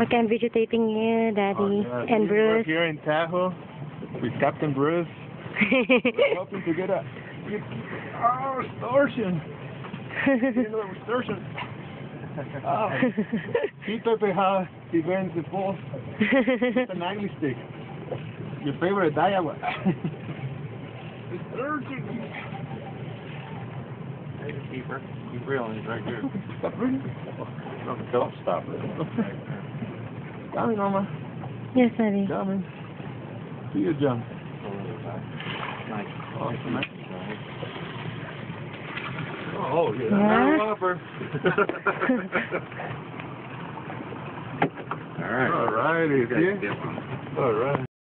Okay, I'm vegetating you, Daddy, and We're Bruce. here in Tahoe with Captain Bruce. We're hoping to get extortion. Extortion. Sí, Pepe, how he burns the pool. It's an angry stick. Your favorite dialogue. Extortion. Hey, keeper. Keep reeling. He's right here. Stop reading. No, don't stop it. Coming, Mama. Yes, Daddy. Coming. See you, John. Nice. Awesome. Oh, yeah. Yeah. Whopper. All right. All righty. See? All right.